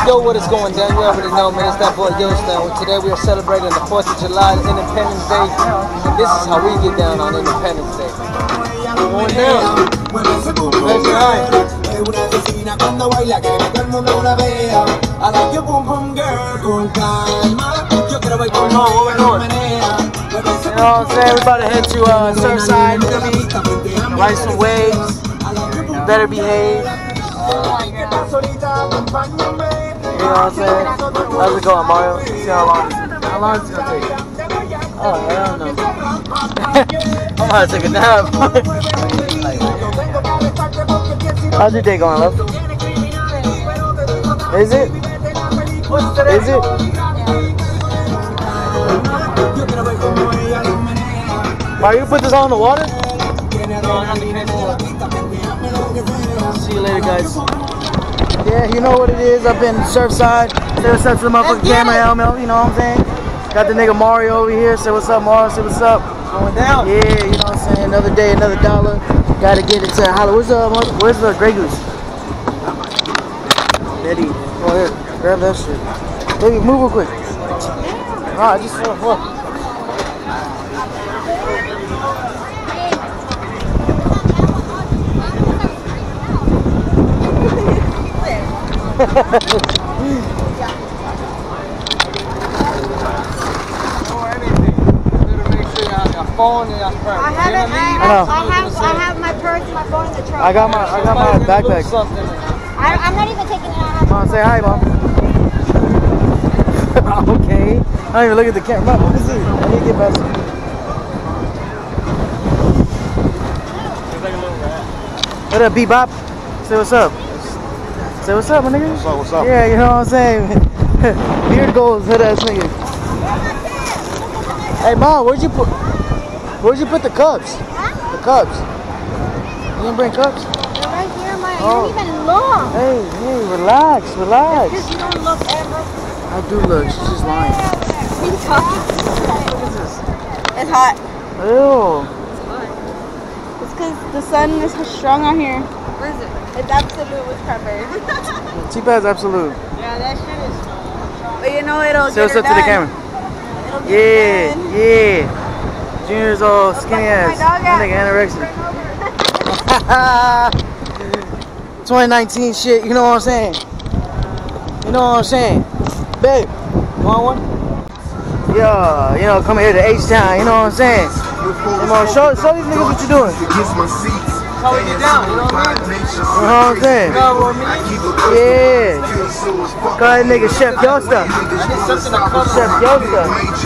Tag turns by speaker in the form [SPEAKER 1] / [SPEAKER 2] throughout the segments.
[SPEAKER 1] Yo, what is going down? You already know, man. It's that boy Youngstown. Today we are celebrating the 4th of July, Independence Day. And this is how we get down on Independence Day. We're going down. Let's ride. You know what I'm saying? We're about to head to Surfside, feel me? Ride some waves. Better behave. You know what I'm saying? How's it going, Mario? See how long is it gonna take? Oh, I don't know. I'm about to take a nap. How's your day going, love? Is it? Is it? Mario, you put this all in the water? See you later, guys. Yeah, you know what it is. Up in Surfside. Say what's up to the motherfucking camera helmet. You know what I'm saying? Got the nigga Mario over here. Say what's up, Mario. Say what's up. Going down. Yeah, you know what I'm saying? Another day, another dollar. Gotta get it to Hollywood. Where's the Grey Goose? Betty. Go ahead. Grab that shit. Baby, move real quick. Alright, just look.
[SPEAKER 2] I have my purse and my phone in the truck.
[SPEAKER 1] I got my backpack.
[SPEAKER 2] I'm not even taking it out.
[SPEAKER 1] Mom, say hi, Mom. Okay. I don't even look at the camera. Let me see. I need to get back. What up, Bebop? Say what's up. Say what's up, my nigga?
[SPEAKER 3] What's up, what's up?
[SPEAKER 1] Yeah, you know what I'm saying? Beard goals, hood ass nigga. Hey, Mom, where'd you put the cups?
[SPEAKER 2] Huh?
[SPEAKER 1] The cups. You didn't bring cups?
[SPEAKER 2] They're right here, man. You don't even look.
[SPEAKER 1] Hey, relax.
[SPEAKER 2] Because you don't look ever.
[SPEAKER 1] I do look, she's just lying.
[SPEAKER 2] What are you talking?
[SPEAKER 1] What is this?
[SPEAKER 2] It's hot.
[SPEAKER 1] Ew.
[SPEAKER 2] It's because the sun is strong out here. Where is it? It's Absolute with pepper.
[SPEAKER 1] T-Pad's Absolute.
[SPEAKER 2] Yeah, that shit is strong. But you know it'll
[SPEAKER 1] Say what's up to the camera. Yeah. Junior's all skinny ass. That nigga anorexic. 2019 shit, you know what I'm saying? You know what I'm saying? Babe, want one? Yeah, you know, coming here to H-Town, you know what I'm saying? Come on, show these niggas what you doing. How we get down, you know what I mean? You know what I'm saying? You know what I mean? Yeah. Go ahead, nigga, Chef Yosta. Chef Yosta.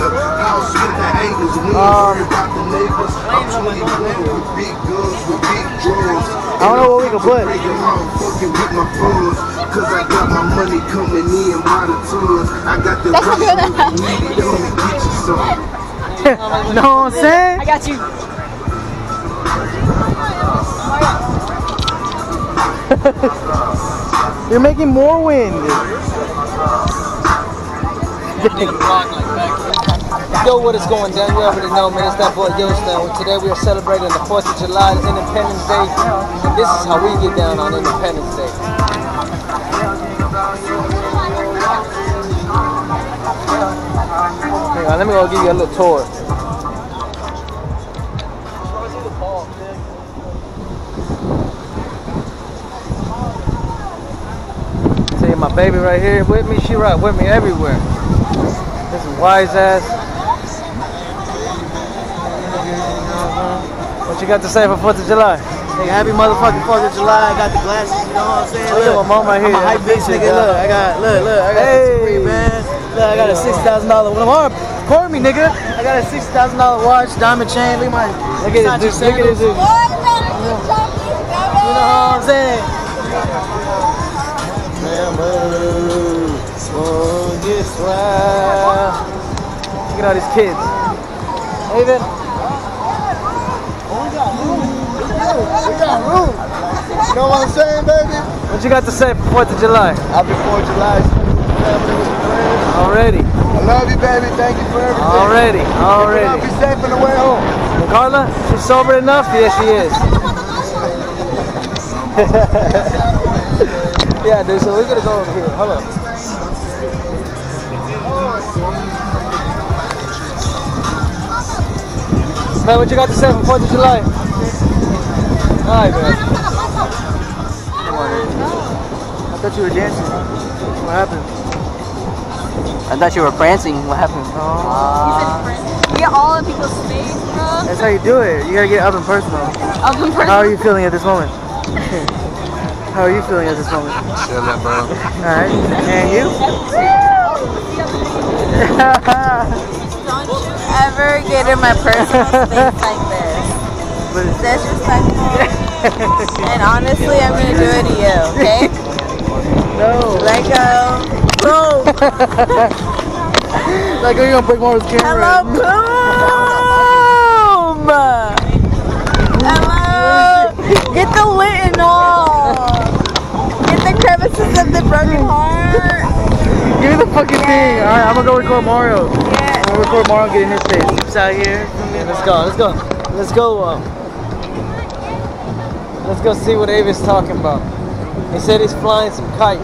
[SPEAKER 1] I don't know what we can put.
[SPEAKER 2] That's not good enough.
[SPEAKER 1] You know what I'm saying?
[SPEAKER 2] I got you.
[SPEAKER 1] You're making more wind. Yo, what is going down? You already know, man. It's that boy Youngstown. Today we are celebrating the 4th of July, Independence Day. And this is how we get down on Independence Day. Hang on, let me go give you a little tour. See my baby right here with me. She right with me everywhere. This is wise ass. What you got to say for 4th of July? Hey, happy motherfucking 4th of July. I got the glasses, you know what I'm saying? Look at my mom right here. I'm a hype bitch, nigga. Look, I got hey. Look, I got a $6,000 watch. Record me, nigga. I got a $6,000 watch, diamond chain. Look at this. Look at this. You know what I'm saying? Look at all these kids. Hey, Vin.
[SPEAKER 3] We got room. You know what I'm saying, baby?
[SPEAKER 1] What you got to say for 4th of July?
[SPEAKER 3] Happy 4th of July. Family with the friends.
[SPEAKER 1] Already.
[SPEAKER 3] I love you, baby. Thank you for everything.
[SPEAKER 1] Already.
[SPEAKER 3] Be safe on the way home.
[SPEAKER 1] Carla, she's sober enough? Yes, she is. Yeah, dude, so we're gonna go over here. Hold on. Man, what you got to say for 4th of July? Alright, man. Come on, man. I thought you were dancing. What happened?
[SPEAKER 4] I thought you were prancing. What happened?
[SPEAKER 2] Get all in people's face, bro.
[SPEAKER 1] That's how you do it. You gotta get up and personal.
[SPEAKER 2] Up in person.
[SPEAKER 1] How are you feeling at this moment? How are you feeling at this moment?
[SPEAKER 3] Chilling, bro.
[SPEAKER 1] Alright. And you?
[SPEAKER 2] Don't you ever get in my personal space like this.
[SPEAKER 1] But
[SPEAKER 2] It's disrespectful. And honestly, I'm gonna do it to you, okay?
[SPEAKER 1] no.
[SPEAKER 2] Let go. Boom.
[SPEAKER 1] Like, are you gonna break more of his camera?
[SPEAKER 2] Hello, boom. Hello. Get the lint and all. Get the crevices of the broken heart.
[SPEAKER 1] Give me the fucking thing. Alright, I'm gonna go record Mario.
[SPEAKER 2] Yeah.
[SPEAKER 1] I'm gonna record Mario and get in his face. It's out here. Yeah, let's go. Let's go see what Avis talking about. He said he's flying some kite.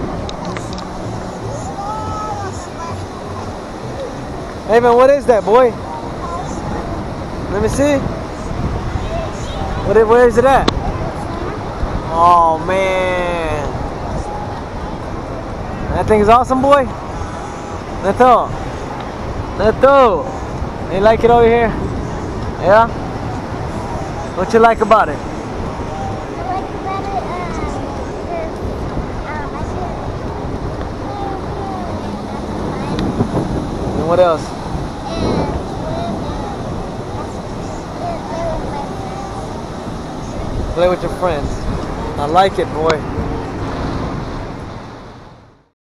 [SPEAKER 1] Hey man, what is that, boy? Let me see. Where is it at? Oh man. That thing is awesome, boy. Neto. You like it over here? Yeah? What you like about it? And what else? Play with your friends. I like it, boy.